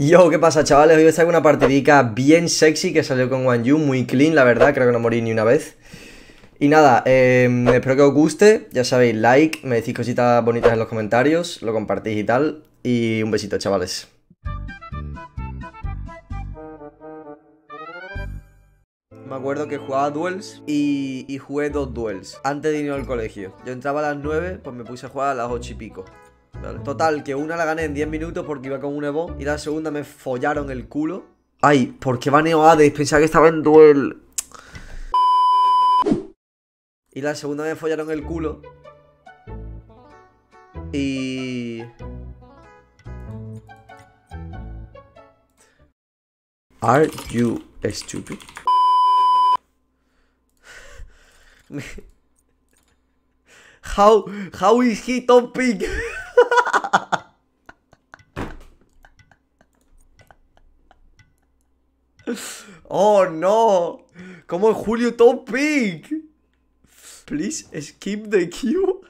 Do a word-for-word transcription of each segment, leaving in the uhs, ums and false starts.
Yo, ¿qué pasa, chavales? Hoy os traigo una partidica bien sexy que salió con Guan Yu, muy clean, la verdad, creo que no morí ni una vez. Y nada, eh, espero que os guste, ya sabéis, like, me decís cositas bonitas en los comentarios, lo compartís y tal, y un besito, chavales. Me acuerdo que jugaba duels y, y jugué dos duels antes de ir al colegio. Yo entraba a las nueve, pues me puse a jugar a las ocho y pico. Vale. Total, que una la gané en diez minutos porque iba con un Evo. Y la segunda me follaron el culo. Ay, ¿por qué baneo a Hades? Pensaba que estaba en duel. Y la segunda me follaron el culo. Y... Are you stupid? How, how is he top pick? Oh no. ¿Cómo es Julio top pick? Please skip the queue.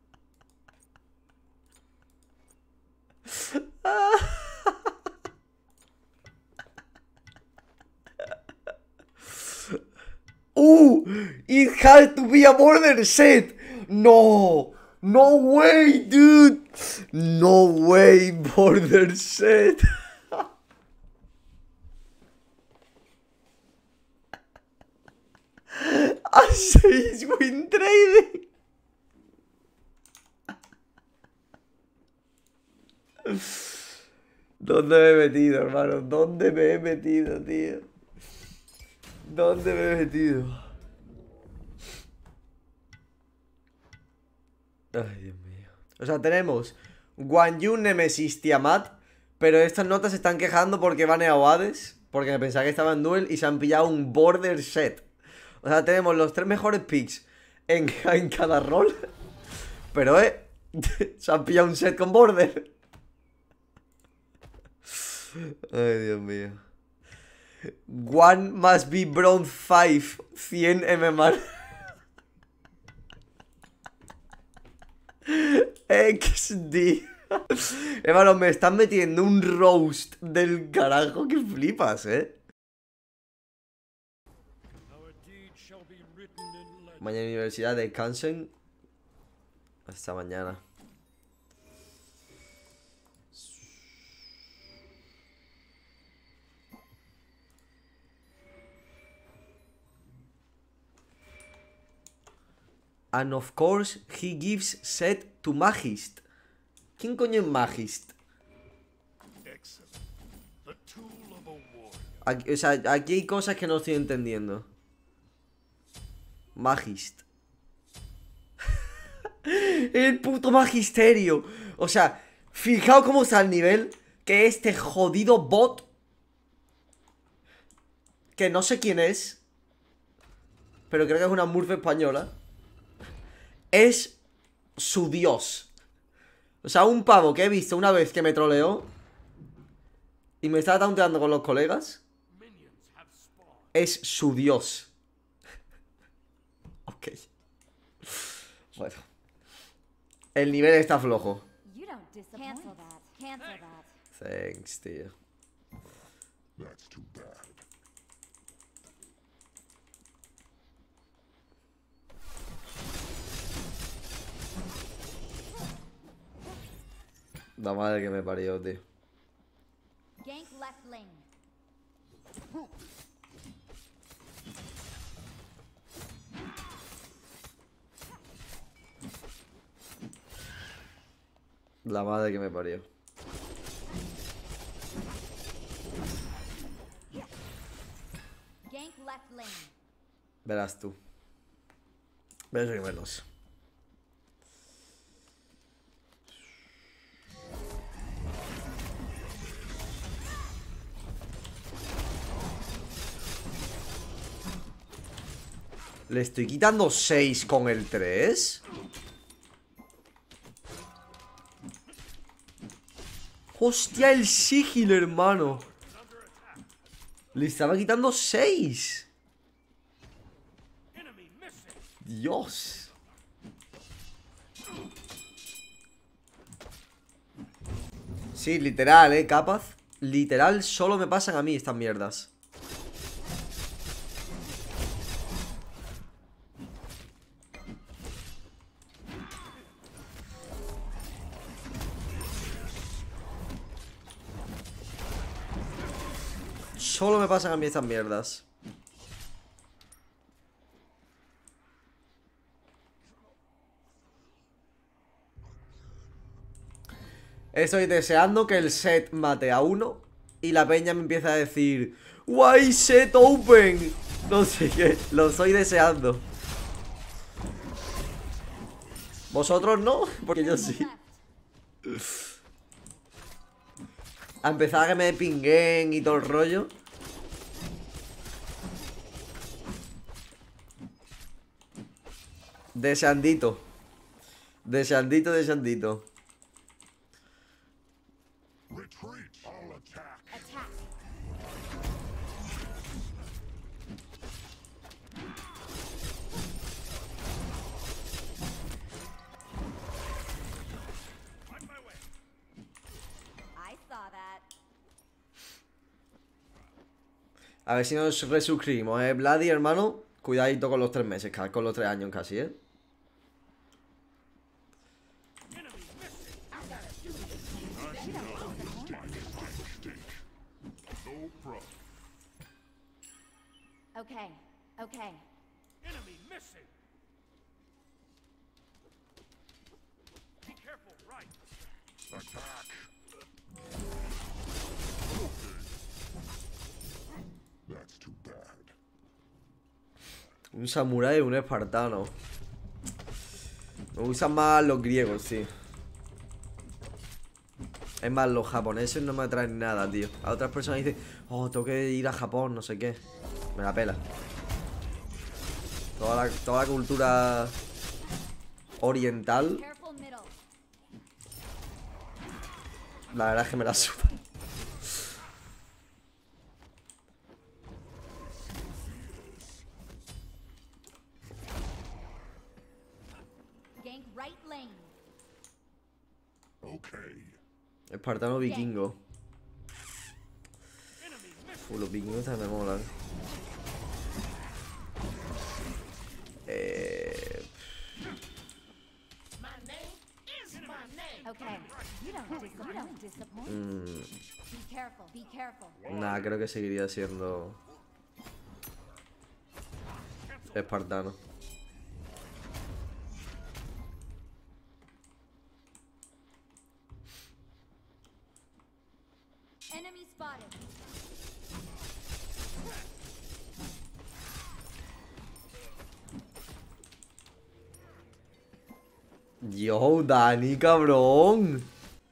Uh, it has to be a border set. No, no way, dude. No way, border set. A seis win trading. ¿Dónde me he metido, hermano? ¿Dónde me he metido, tío? ¿Dónde me he metido? Ay, Dios mío. O sea, tenemos Guan Yu, Nemesis, Tiamat. Pero estas notas se están quejando porque van a Hades, porque me pensaba que estaba en duel y se han pillado un border set. O sea, tenemos los tres mejores picks en, en cada rol. Pero eh, se han pillado un set con border. Ay, Dios mío. One must be bronze five. cien M M R. X D. Hermano, me están metiendo un roast del carajo que flipas, eh. Mañana Universidad de Kansen. Hasta mañana. And of course, he gives set to Magist. ¿Quién coño es Magist? Aquí, o sea, aquí hay cosas que no estoy entendiendo. Magist. El puto magisterio. O sea, fijaos cómo está el nivel. Que este jodido bot, que no sé quién es, pero creo que es una Murphy española, es su dios. O sea, un pavo que he visto una vez que me troleó y me estaba taunteando con los colegas, es su dios. Ok. Bueno, el nivel está flojo. Thanks, tío. La madre que me parió, tío. La madre que me parió. Verás tú. Verás que menos. Le estoy quitando seis con el tres. Hostia, el sigil, hermano. Le estaba quitando seis. Dios. Sí, literal, eh, capaz. Literal, solo me pasan a mí estas mierdas. Solo me pasan a mí estas mierdas. Estoy deseando que el set mate a uno y la peña me empieza a decir "Why set open?". No sé qué, lo estoy deseando. ¿Vosotros no? Porque yo sí. A empezar a que me pinguen y todo el rollo. Deseandito. Deseandito, deseandito. A ver si nos resuscribimos, eh, Vladi, hermano. Cuidadito con los tres meses, con los tres años casi, eh. Okay, okay. Enemy missing. Be careful, right. Attack. That's too bad. Un samurái y un espartano. Me gustan más los griegos, sí. Es más, los japoneses no me atraen nada, tío. A otras personas dicen, oh, tengo que ir a Japón, no sé qué. Me la pela. Toda la, toda la cultura oriental, la verdad es que me la suda. Espartano vikingo. Uh, los vikingos también me molan. Eh... Mm. Nah, creo que seguiría siendo espartano. Enemy spotted. Yo, Dani, cabrón.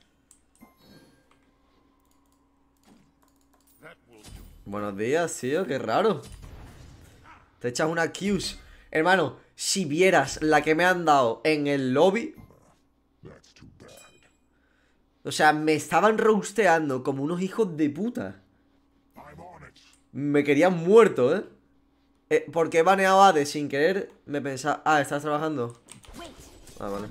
Buenos días, tío, qué raro. Te echas una Q's. Hermano, si vieras la que me han dado en el lobby. O sea, me estaban roasteando como unos hijos de puta. Me querían muerto, ¿eh? eh porque he baneado a Ade sin querer. Me pensaba... Ah, ¿estás trabajando? Ah, vale.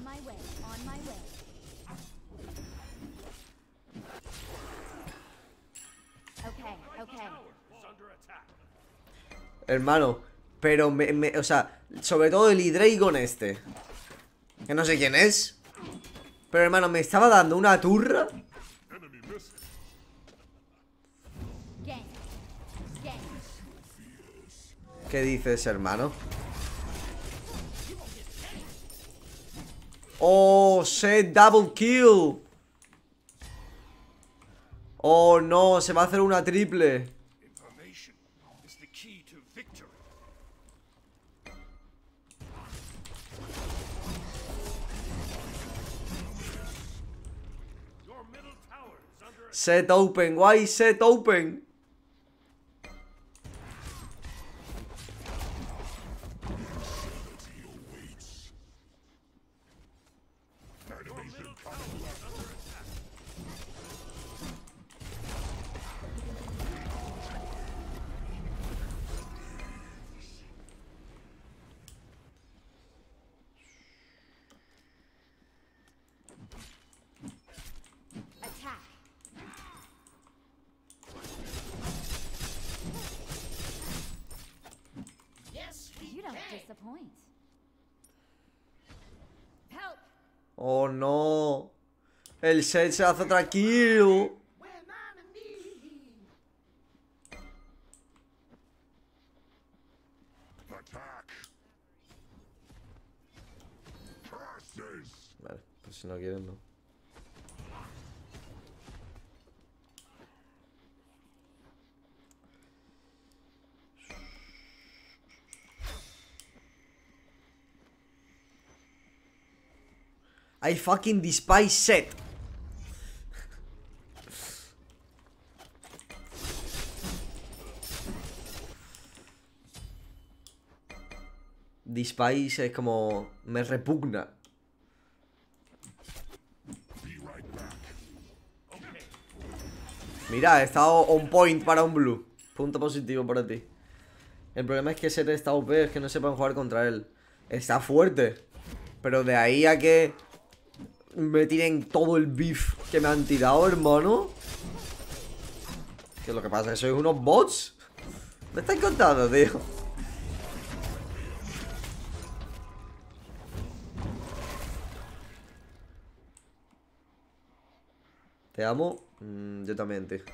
Hermano, pero me, me... O sea, sobre todo el Hydreigon este. Que no sé quién es. Pero hermano, me estaba dando una turra. ¿Qué dices, hermano? Oh, set double kill. Oh, no, se va a hacer una triple. Set open, why set open? point. Help! Oh no. El set se hace otra kill. Attack. Curses. Vale, pues si no quieren, no. I fucking despise set. Despise es como... me repugna. Be right back. Mira, he estado on point para un blue. Punto positivo para ti. El problema es que Set está O P, es que no sepan jugar contra él. Está fuerte. Pero de ahí a que me tiren todo el beef que me han tirado, hermano. Que lo que pasa es que sois unos bots. Me estáis contando, tío. Te amo. Mm, yo también, tío.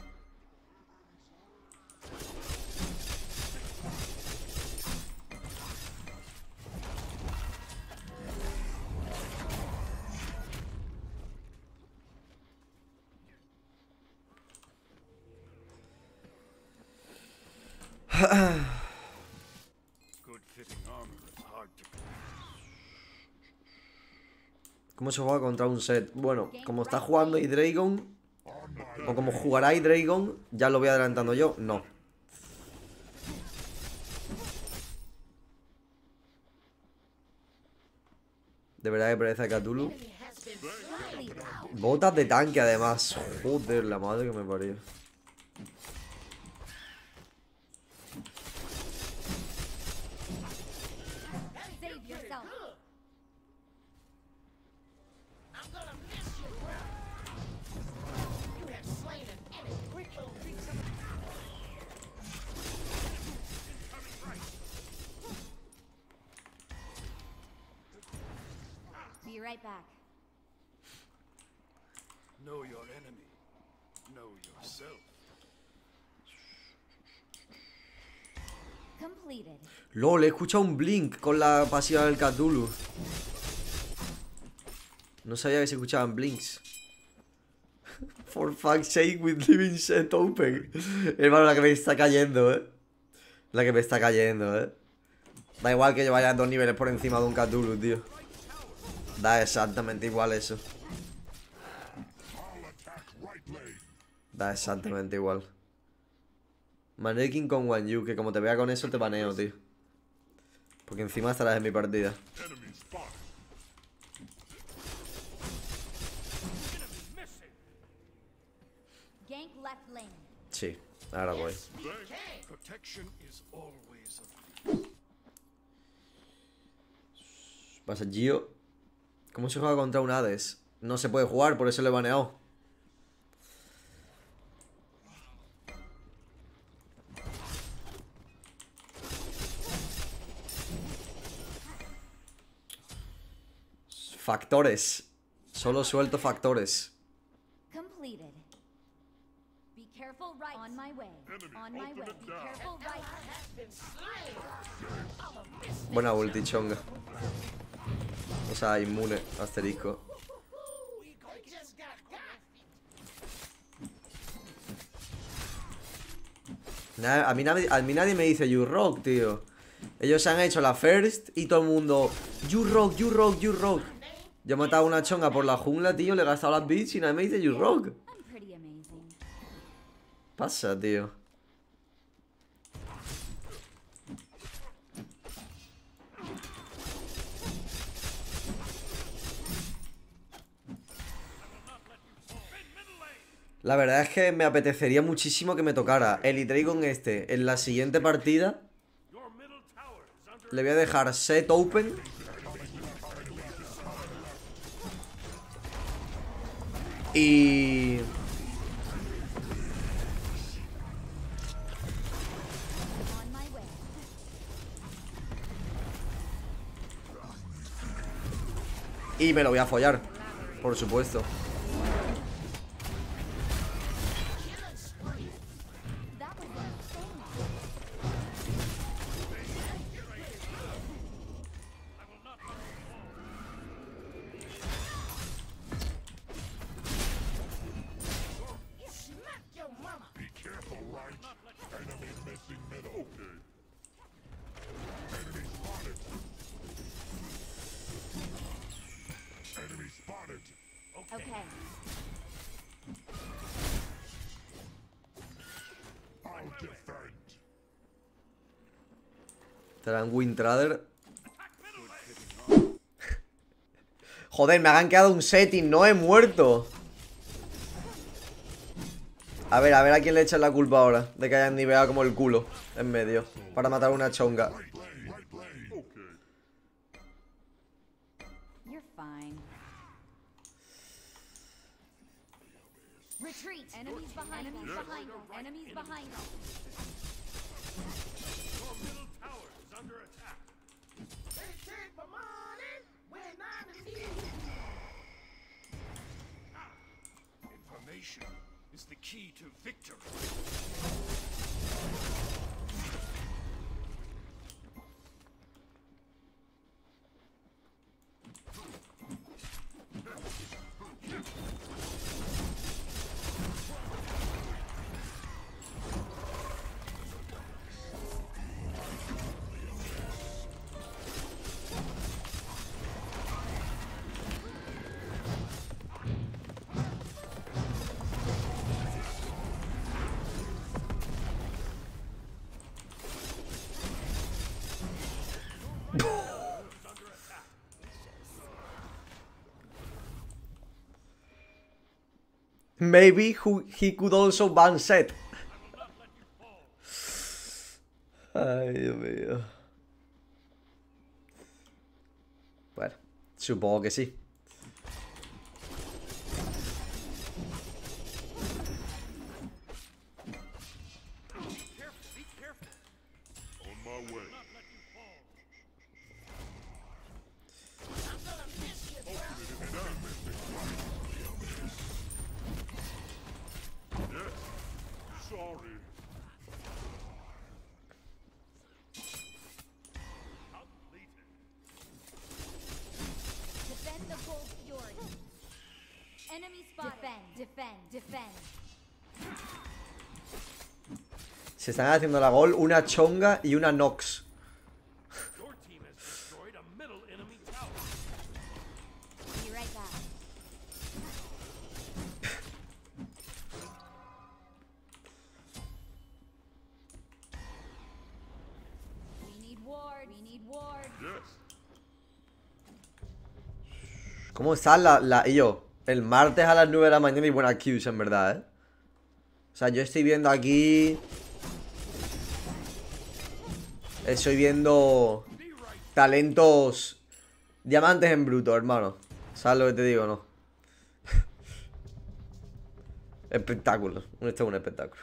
Good fitting armor is hard to ¿Cómo se juega contra un Set? Bueno, como está jugando Hydreigon, o como jugará Hydreigon, ya lo voy adelantando yo. No. De verdad que pereza Cthulhu. Botas de tanque, además. Joder, la madre que me parió. Save yourself. Be right back. know your enemy. Know yourself. Completed. LOL, he escuchado un blink con la pasiva del Cthulhu. No sabía que se escuchaban blinks. For fuck's sake, with living set open. Hermano, la que me está cayendo, eh. La que me está cayendo, eh. Da igual que yo vaya dos niveles por encima de un Cthulhu, tío. Da exactamente igual eso. Da exactamente igual. Mannequin con Wan Yu, que como te vea con eso te baneo, tío. Porque encima estarás en mi partida. Enemy spotted. Gank left lane. Sí, ahora voy. Protection is always a Pasa Gio. ¿Cómo se juega contra un Hades? No se puede jugar, por eso le he baneado. Factores. Solo suelto factores. Completed. Be careful right. On my way. Enemy, On my open way. it Be down. careful right. Buena ulti, chonga. O sea, inmune, asterisco. Nada, a, mí nadie, a mí nadie me dice you rock, tío. Ellos se han hecho la first y todo el mundo you rock, you rock, you rock. Yo he matado a una chonga por la jungla, tío. Le he gastado las bits y nadie me dice you rock. I'm pretty amazing. Pasa, tío. La verdad es que me apetecería muchísimo que me tocara el Hydreigon este en la siguiente partida. Your middle tower is under Le voy a dejar set open. Y... On my way. Y me lo voy a follar, por supuesto. Okay. Serán Wintrader. Joder, me han quedado un setting, no he muerto. A ver, a ver a quién le echan la culpa ahora de que hayan niveado como el culo en medio para matar una chonga. You're fine. Retreat. Enemies behind us. Enemies behind us. Enemies behind us. Your middle tower is under attack. Information is the key to victory. Maybe who, he could also ban Set. Ay, Dios mío. Bueno, supongo que sí. Defend the gold fjord. Enemy spotted. Defend, defend, defend. Se están haciendo la gol una chonga y una Nox. Your team has destroyed a middle enemy tower. Be right back. We need ward. We need ward. Yes. ¿Cómo está la, la... Y yo, el martes a las nueve de la mañana y buena queues, en verdad, ¿eh? O sea, yo estoy viendo aquí... Estoy viendo... Talentos... Diamantes en bruto, hermano. ¿Sabes lo que te digo, no? Espectáculo. Esto es un espectáculo.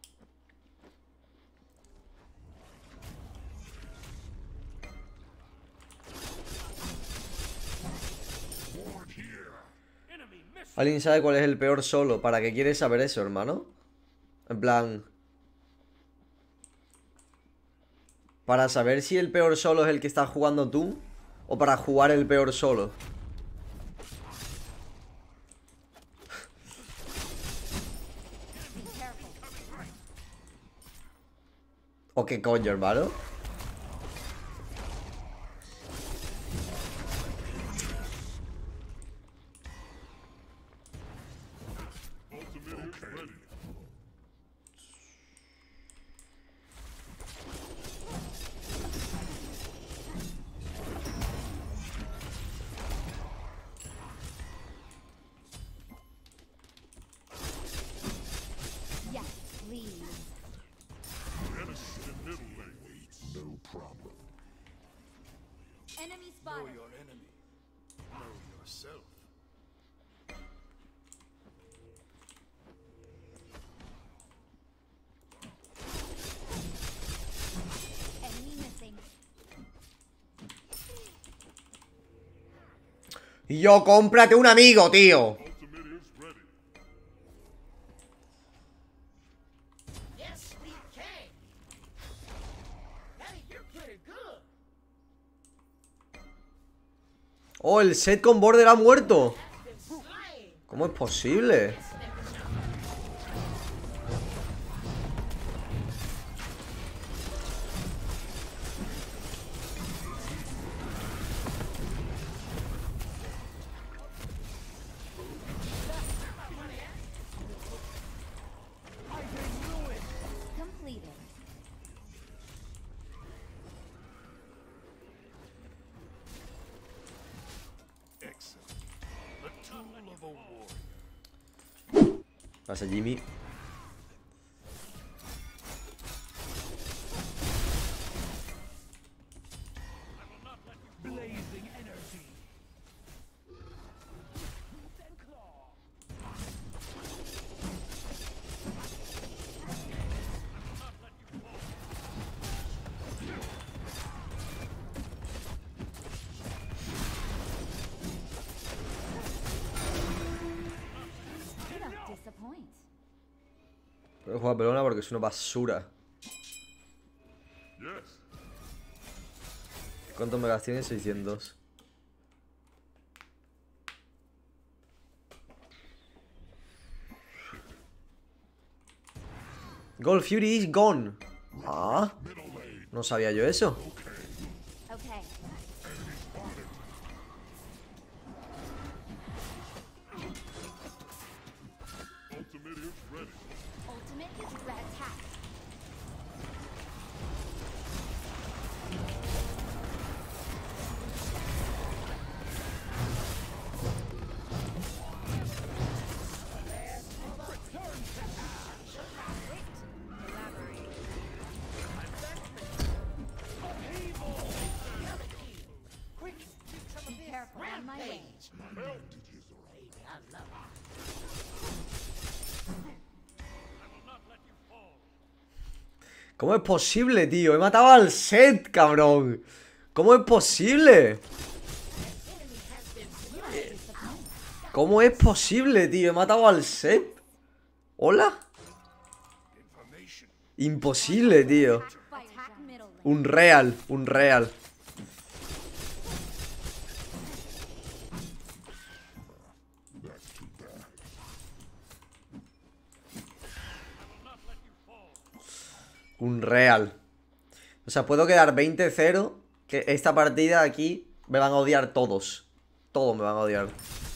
¿Alguien sabe cuál es el peor solo? ¿Para qué quieres saber eso, hermano? En plan... ¿Para saber si el peor solo es el que estás jugando tú? ¿O para jugar el peor solo? ¿O qué coño, hermano? Yes, please. Enemy Know spotted. your enemy. Know yourself. Enemy missing. Y yo, cómprate un amigo, tío. Oh, el set con border ha muerto. ¿Cómo es posible? Completed. Excellent. The tool of a warrior. Pasa Jimmy. Blazing energy. You don't disappoint. Puedo jugar pelona porque es una basura. Yes. ¿Cuántos megas tiene? seiscientos. Gold Fury is gone. Ah, no sabía yo eso. Okay. Ultimate is ready. Ultimate is red attack. Be careful on my way. ¿Cómo es posible, tío? He matado al set, cabrón. ¿Cómo es posible? ¿Cómo es posible, tío? He matado al set. ¿Hola? Information. Imposible, tío. Attack middle lane. Un real, un real. Un real. O sea, puedo quedar veinte cero. Que esta partida aquí me van a odiar todos. Todos me van a odiar.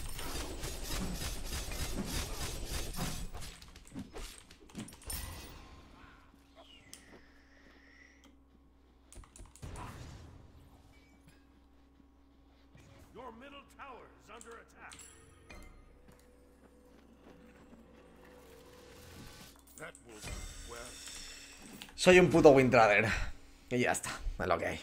Your middle tower is under attack. That will do well. Soy un puto Wintrader. Y ya está, es lo que hay.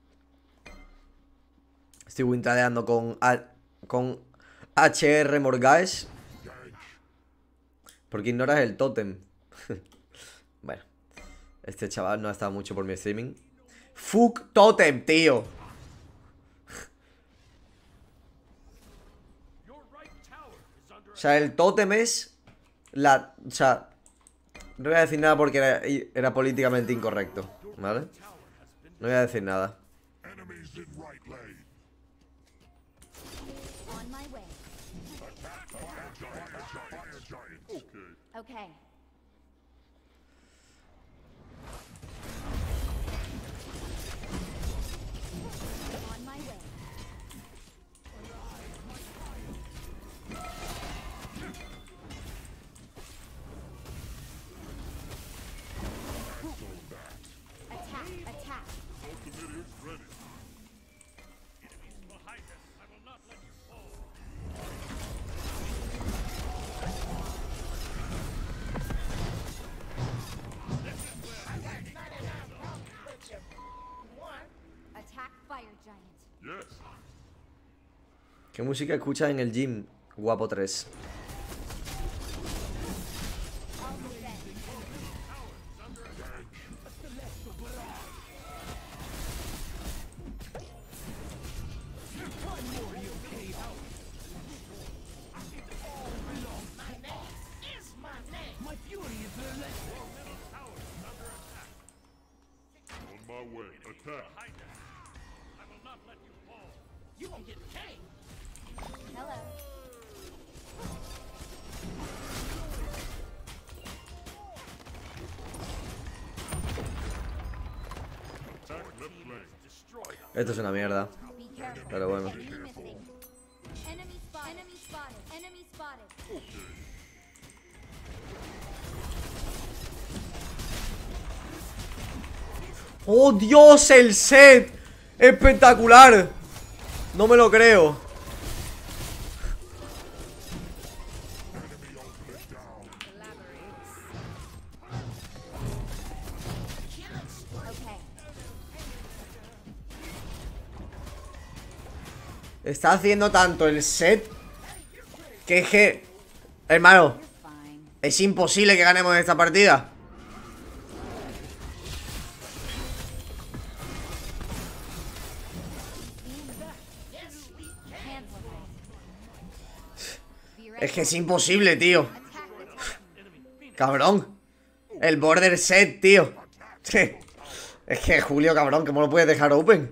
Estoy wintradeando con, A con H R Morgaes. Porque ignoras el tótem. Bueno, este chaval no ha estado mucho por mi streaming. Fuck tótem, tío. Your right tower is under O sea, el tótem es la... O sea, no voy a decir nada porque era, era políticamente incorrecto, ¿vale? No voy a decir nada. enemies in right lane. On my way. Fire giant. Okay. Okay. On my way. Attack, attack. Ultimate is ready. Enemies behind us. I will not let you fall. Attack fire giant. Yes. ¿Qué música escuchas en el gym, guapo tres? All defend. way. Attack. Behind us. I will not let you fall. You gonna get cake. Hello. Attack left flank. Destroy them. Esto es una mierda. Be careful. Pero bueno. Enemy missing. Enemy spotted. Enemy spotted. Enemy spotted. ¡Oh, Dios! ¡El set! ¡Espectacular! No me lo creo. Okay. Está haciendo tanto el set que es que, hermano, Fine. es imposible que ganemos esta partida. Cancel. Be right Es que es imposible, tío. back. Attack the Titan. Cabrón. El border set, tío. Es que, Julio, cabrón, ¿cómo lo puedes dejar open?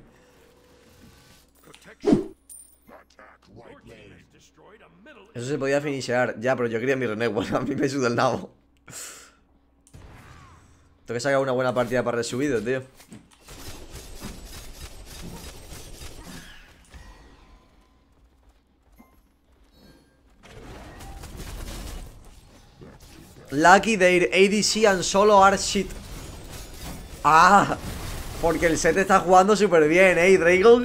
Destroyed a middle. Eso se podía finishear. Ya, pero yo quería mi René. Bueno, a mí me suda el nabo. Tengo que sacar una buena partida para resubido, tío. Lucky their A D C and solo are shit. Ah, porque el set está jugando súper bien, ¿eh? Dragon.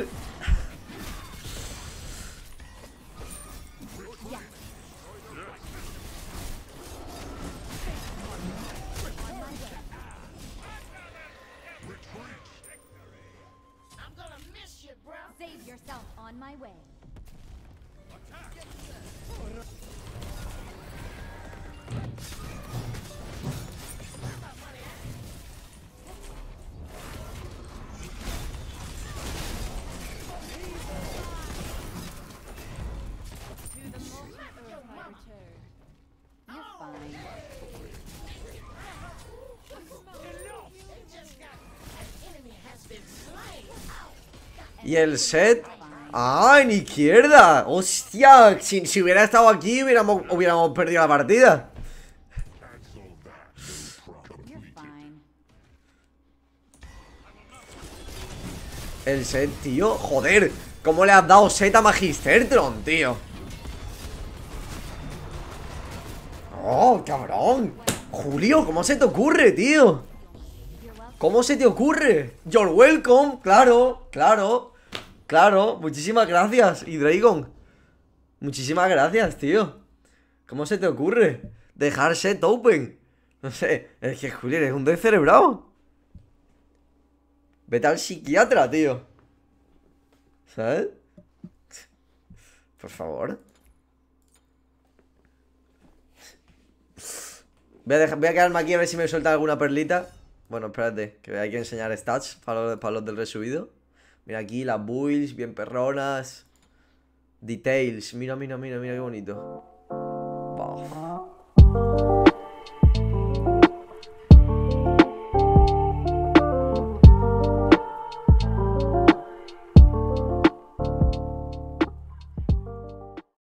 I'm gonna miss you, bro. Save yourself on my way. You're fine. Enemy has been slain. Y el set. ¡Ah, en izquierda! ¡Hostia! Si, si hubiera estado aquí, hubiéramos, hubiéramos perdido la partida. You're fine. El set, tío. Joder. ¿Cómo le has dado set a Magistertron, tío? ¡Oh, cabrón! Julio, ¿cómo se te ocurre, tío? ¿Cómo se te ocurre? You're welcome. Claro, claro. Claro, muchísimas gracias. Y Dragon, muchísimas gracias, tío. ¿Cómo se te ocurre dejar set open? No sé, es que Julio eres un descerebrado. Vete al psiquiatra, tío. ¿Sabes? Por favor. Voy a, dejar, voy a quedarme aquí a ver si me suelta alguna perlita. Bueno, espérate, que hay que enseñar stats para los, para los del resubido. Mira aquí las builds, bien perronas. Details, mira, mira, mira, mira qué bonito.